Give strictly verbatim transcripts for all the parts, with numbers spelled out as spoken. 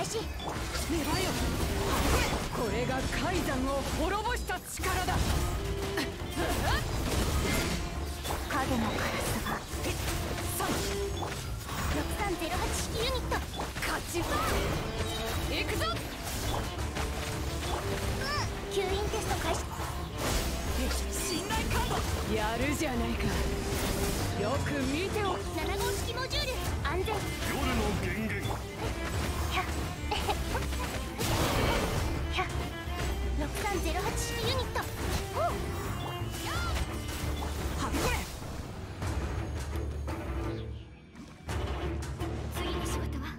開始。 願いよ、これが海山を滅ぼした力だ。 影のカラスがろくさんゼロはち式ユニット勝ちだ。行くぞ。 吸引テスト開始。 信頼カードやるじゃないか。よく見てお。 なな号式モジュール安全。 夜の源源ろくさんゼロはち式ユニットほうはびこれ。 次の仕事は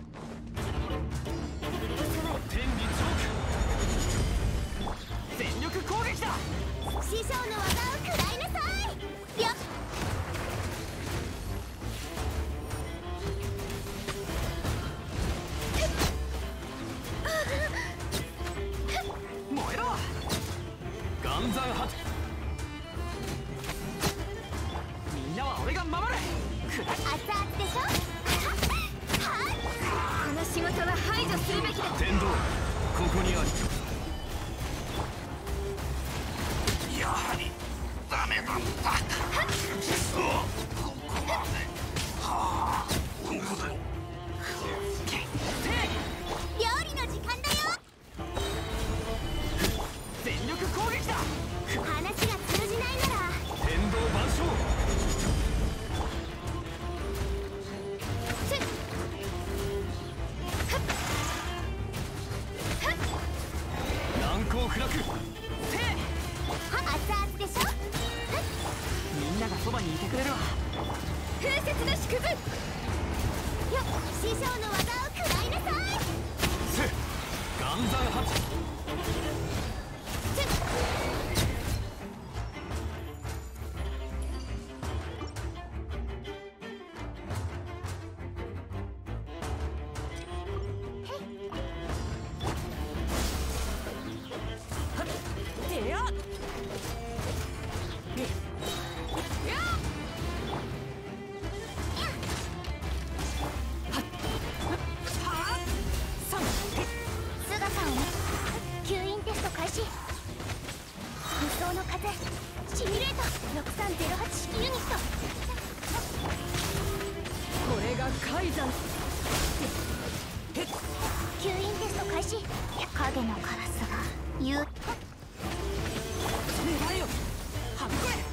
天理チョーク全力攻撃だ。 師匠の技を食らいなさい。よっ燃えろ岩山発。みんなは俺が守る。 熱々でしょ。この仕事は排除するべきだ。 天道ここにあり。やはりダメなんだ。そうここまで。はあここで料理の時間だよ。 全力攻撃だ。 話が通じないなら天道万象。 つっ難攻不落。 熱々でしょ。 みんながそばにいてくれるわ。 風雪の縮図よっ師匠の技を食らいなさい。 せ岩山発。 つってやっ姿を見吸引テスト開始。無双の風シミュレートろくさんゼロはち式ユニット。 これが海山。 吸引テスト開始。影のカラスが言う願いよ、はびこれ。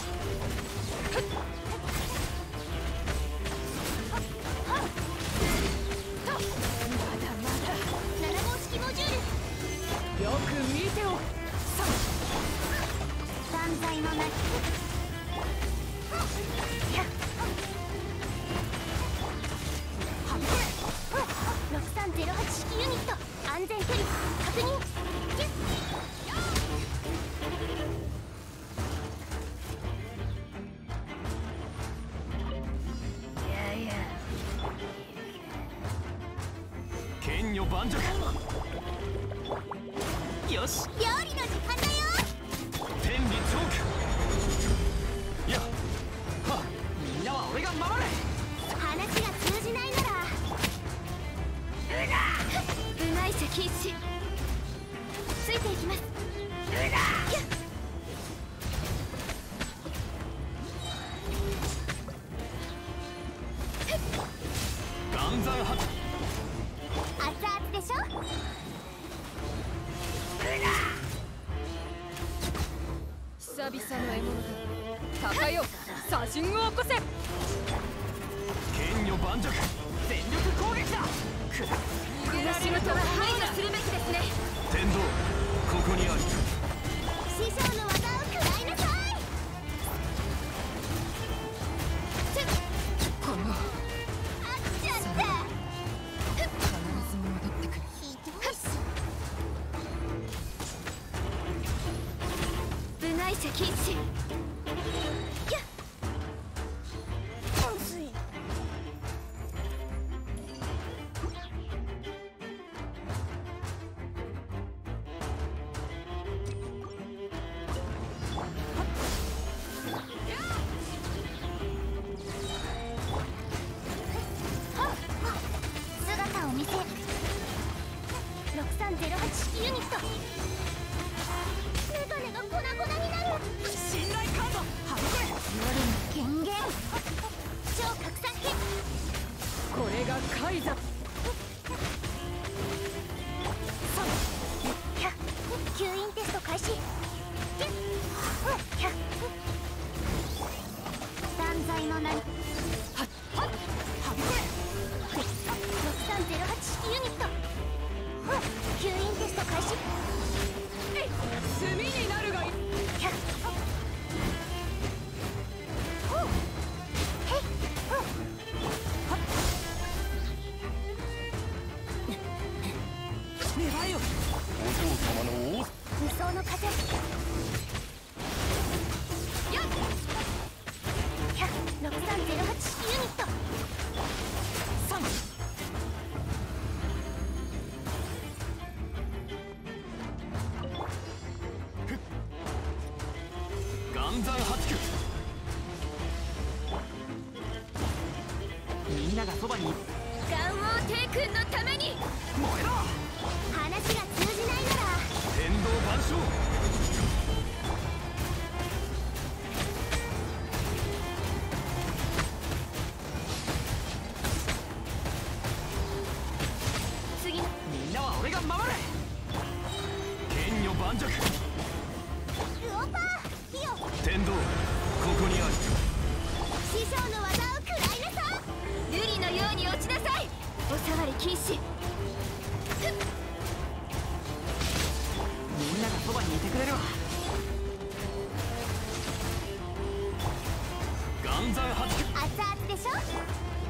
まだまだなな号式モジュールよく見てお。さ断罪のなきはびこれ。 ろくさんゼロはち式ユニット安全距離確認。キュッ剣女盤石。 よし料理の時間だよ。 天理チョーク。やっはみんなは俺が守る。 話が通じないなら部外者禁止。ついていきます。キュッ岩山発。 熱々でしょ。 久々の獲物だ。高よ、左陣を起こせ。 剣女盤石。 全力攻撃だ。 この仕事は排除するべきですね。 天道ここにあり。 師匠の技を食らいなさい。つっこのあっちゃった。 必ず戻ってくる。 ひどいし部外者禁止。キュッ淡水姿を見せる。 さんゼロはち式ユニット。メガネが粉々になる。 信頼カードはびこ夜の権限。超拡散機。 れ。これがカイザ。 吸引テスト開始。断罪の名に。 はっはっはびこれ。 ろくさんゼロはち式ユニット。吸引テスト開始。 えい炭になるがいい。 狙えよ。 お嬢様の王無双の風。ろくさんゼロはち式ユニット。 さん岩山八九。 みんながそばに。 ガンオー帝君のために。 燃えろ。 話が通じないなら天道万象。 次の。 みんなは俺が守れ。 剣女盤石。 ウオパーイオ。 天道ここにある。 師匠の技を食らいなさ。瑠璃のように落ちなさい。お触り禁止。 みんながそばにいてくれるわ。 岩山八九。 熱々でしょ。